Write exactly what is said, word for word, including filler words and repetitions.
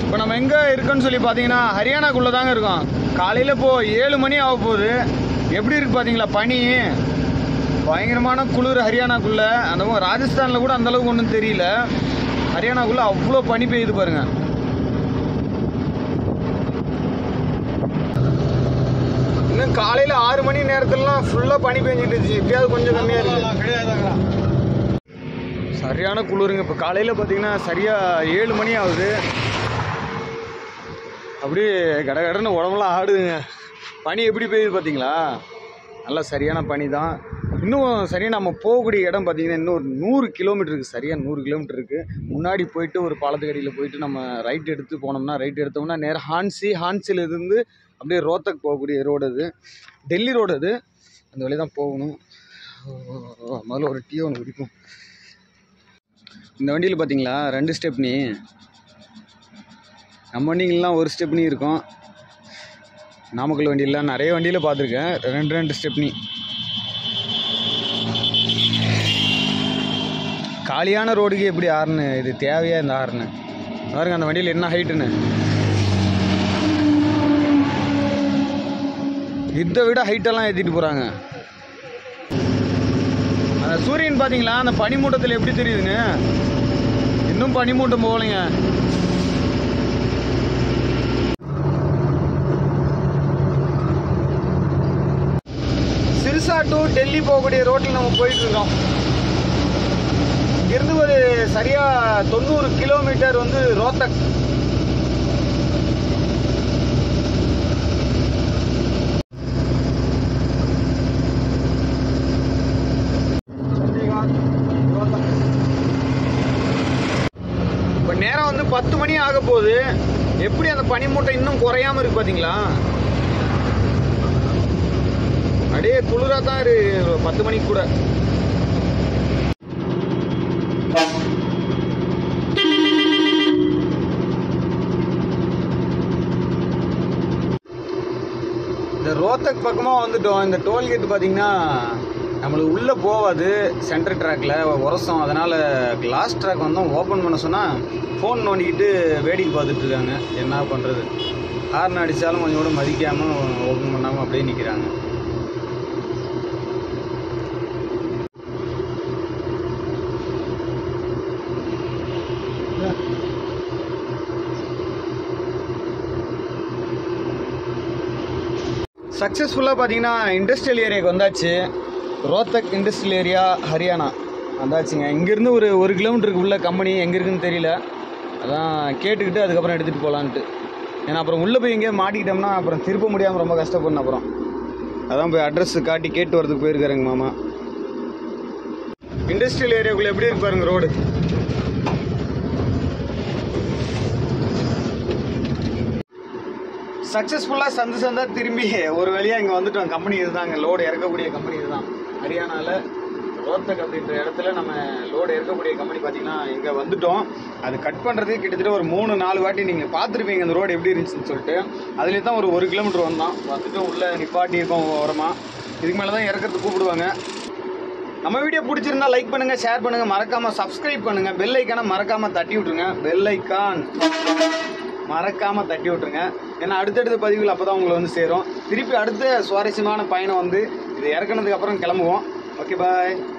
இப்போ நம்ம எங்கே இருக்கோன்னு சொல்லி பார்த்தீங்கன்னா ஹரியானாக்குள்ளே தாங்க இருக்கோம். காலையில் இப்போது ஏழு மணி ஆக போகுது. எப்படி இருக்குது பார்த்தீங்களா பனி, பயங்கரமான குளிர் ஹரியானாக்குள்ளே. அந்த ராஜஸ்தானில் கூட அந்தளவுக்கு ஒன்றும் தெரியல, ஹரியானாக்குள்ளே அவ்வளோ பனி பெய்யுது பாருங்கள். இன்னும் காலையில் ஆறு மணி நேரத்துலலாம் ஃபுல்லாக பனி பெஞ்சிட்டு, எப்படியாவது கொஞ்சம் கம்மியாக இருக்குது, கிடையாதுங்க. சரியான குளிருங்க. இப்போ காலையில் பார்த்தீங்கன்னா சரியாக ஏழு மணி ஆகுது. அப்படியே கட கடன்னு உடம்புலாம் ஆடுதுங்க. பனி எப்படி பெய்யுது பார்த்தீங்களா, நல்லா சரியான பனி தான். இன்னும் சரியாக நம்ம போகக்கூடிய இடம் பார்த்தீங்கன்னா இன்னும் ஒரு நூறு கிலோமீட்டர் இருக்குது, சரியாக நூறு கிலோமீட்டர் இருக்குது. முன்னாடி போயிட்டு ஒரு பாலத்துக்கடியில் போயிட்டு நம்ம ரைட் எடுத்து போனோம்னா, ரைட் எடுத்தோம்னா நேராக ஹான்சி, ஹான்சிலிருந்து அப்படியே ரோத்தக் போகக்கூடிய ரோடு அது, டெல்லி ரோடு அது. அந்த வழி தான் போகணும். முதல்ல ஒரு டீ ஒன்று குடிக்கும். இந்த வண்டியில் பார்த்தீங்களா ரெண்டு ஸ்டெப்னி, நம்ம வண்டிங்கெலாம் ஒரு ஸ்டெப்னி இருக்கும். நாமக்கல் வண்டியெலாம் நிறைய வண்டியில் பார்த்துருக்கேன் ரெண்டு ரெண்டு ஸ்டெப்னி. காலியான ரோடுக்கு எப்படி ஆறுன்னு, இது தேவையா இந்த ஆறுன்னு பாருங்க. அந்த வண்டியில் என்ன ஹைட்டுன்னு, இதை விட ஹைட்டெல்லாம் ஏற்றிட்டு போகிறாங்க. அந்த சூரியன் பார்த்தீங்களா அந்த பனிமூட்டத்தில் எப்படி தெரியுதுங்க, இன்னும் பனிமூட்டம் போகலைங்க. சிறுசா டு டெல்லி போகக்கூடிய ரோட்டில் நம்ம போயிட்டு இருக்கோம். இங்கிருந்து ஒரு சரியா தொண்ணூறு கிலோமீட்டர் வந்து ரோத்தக். இப்போ நேரம் வந்து பத்து மணி ஆக போகுது. எப்படி அந்த பனிமூட்டை இன்னும் குறையாம இருக்கு பார்த்தீங்களா, அப்படியே குளிராக தான் இருக்கு பத்து மணிக்கு கூட. இந்த ரோத்தக் பக்கமாக வந்துட்டோம். இந்த டோல்கேட் பார்த்தீங்கன்னா நம்மளுக்கு உள்ளே போகாது, சென்டர் ட்ராக்கில் உரசம். அதனால் லாஸ்ட் ட்ராக் வந்தோம். ஓப்பன் பண்ண சொன்னால் ஃபோன் நோண்டிக்கிட்டு வேடிக்கை பார்த்துட்ருக்காங்க. என்ன பண்ணுறது, ஹார்ன் அடித்தாலும் கொஞ்சம் கூட மதிக்காமல் ஓப்பன் பண்ணாமல் அப்படியே நிற்கிறாங்க. சக்ஸஸ்ஃபுல்லாக பார்த்தீங்கன்னா இண்டஸ்ட்ரியல் ஏரியாவுக்கு வந்தாச்சு. ரோத்தக் இண்டஸ்ட்ரியல் ஏரியா ஹரியானா வந்தாச்சுங்க. இங்கேருந்து ஒரு ஒரு கிலோமீட்டருக்கு உள்ள கம்பெனி எங்கே இருக்குதுன்னு தெரியல, அதான் கேட்டுக்கிட்டு அதுக்கப்புறம் எடுத்துகிட்டு போகலான்ட்டு. ஏன்னா அப்புறம் உள்ளே போய் எங்கேயாவது மாட்டிக்கிட்டோம்னா அப்புறம் திருப்ப முடியாமல் ரொம்ப கஷ்டப்படணும். அப்புறம் அதான் போய் அட்ரஸ் காட்டி கேட்டு வரதுக்கு போயிருக்காருங்க மாமா. இண்டஸ்ட்ரியல் ஏரியாவுக்குள்ளே எப்படி இருக்கு பாருங்க ரோடு. சக்ஸஸ்ஃபுல்லாக சந்து சந்தாக திரும்பி ஒரு வழியாக இங்கே வந்துட்டோம். கம்பெனி இதுதாங்க, லோடு இறக்கக்கூடிய கம்பெனி இதுதான். ஹரியானாவில் ரோத்தக் அப்படின்ற இடத்துல நம்ம லோடு இறக்கக்கூடிய கம்பெனி பார்த்தீங்கன்னா இங்கே வந்துட்டோம். அது கட் பண்ணுறதுக்கு கிட்டத்தட்ட ஒரு மூணு நாலு வாட்டி நீங்கள் பார்த்துருப்பீங்க அந்த ரோடு எப்படி இருந்துச்சுன்னு சொல்லிட்டு. அதுலேயே தான் ஒரு ஒரு கிலோமீட்டர் வந்தோம். வந்துட்டு உள்ளே நிப்பாட்டி இருக்கோம் ஓரமாக. இதுக்கு மேலே தான் இறக்கிறதுக்கு கூப்பிடுவாங்க. நம்ம வீடியோ பிடிச்சிருந்தா லைக் பண்ணுங்கள், ஷேர் பண்ணுங்கள், மறக்காமல் சப்ஸ்கிரைப் பண்ணுங்கள். பெல் ஐக்கானை மறக்காமல் தட்டி விட்ருங்க. பெல் ஐக்கான் மறக்காமல் தட்டி விட்ருங்க. ஏன்னா அடுத்தடுத்த பதிவுகள் அப்போ தான் உங்களை வந்து சேரும். திருப்பி அடுத்த சுவாரஸ்யமான பயணம் வந்து இது இறக்குனதுக்கு அப்புறம் கிளம்புவோம். ஓகே பாய்.